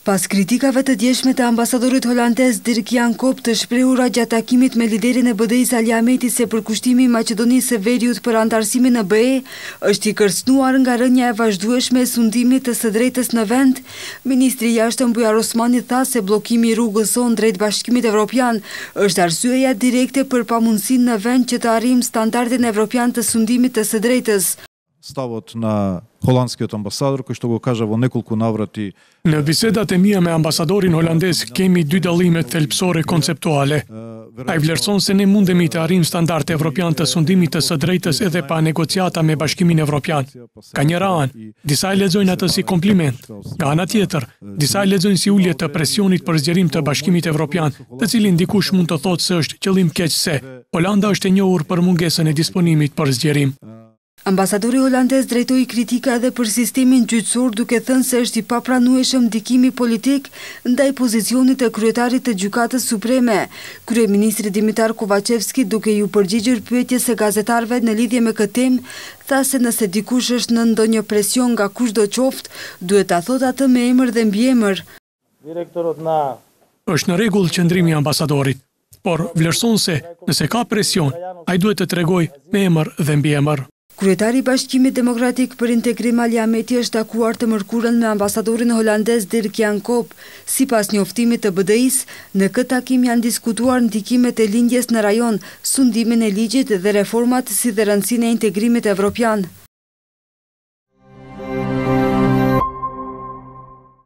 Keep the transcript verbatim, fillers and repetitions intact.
Pas kritikave të djeshme të ambasadorit holandez Dirk Jan Kop të shprehura gjatë takimit me liderin e B D-s Ali Ahmeti se përkushtimi i Maqedonisë së Veriut për antarësimin në B E është i kërcënuar nga rënja e vazhdueshme e sundimit të së drejtës në vend, ministri i jashtëm Bujar Osmani tha se bllokimi i rrugës son drejt Bashkimit Evropian është arsyeja direkte për pamundësinë në vend që të arrijmë standardin evropian të sundimit të së drejtës. Ставот на холандскиот амбасадор, кој што го кажа во неколку наврати. Në bisedat e mia me ambasadorin holandez kemi dy dallime thelbësore konceptuale. Ai vlerëson se ne mundemi të arrijmë standarde evropian të sundimit të së drejtës edhe pa negociata me Bashkimin Evropian. Ka njëra anë, disa e lexojnë atë si kompliment. Nga ana tjetër, disa e lexojnë si ulje të presionit për zgjerim të Bashkimit Evropian, të cilin dikush mund të thotë se është qëllim keq se Holanda është e njohur për mungesën e disponimit për zgjerim. Ambasadori holandez drejtoi kritika edhe për sistemin gjyqësor duke thënë se është i papranueshëm ndikimi politik ndaj pozicionit të kryetarit të Gjykatës Supreme. Kryeministri Dimitar Kovacevski, duke ju përgjigjur pyetjes së gazetarëve në lidhje me këtë temë, tha se nëse dikush është në ndonjë presion nga kushdo qoftë, duhet ta thotë atë me emër dhe mbiemër. Është në rregull qëndrimi i ambasadorit, por vlerëson se nëse ka presion, ai duhet të tregojë me emër dhe mbiemër. Kryetari i Bashkimit Demokratik për Integrim Ali Ahmeti është takuar të mërkurën me ambasadorin holandez Dirk Jan Kop. Sipas njoftimit të B D-s, në këtë takim janë diskutuar ndikimet e lindjes në rajon, sundimin e ligjit dhe reformat si dhe rëndësinë e integrimit evropian.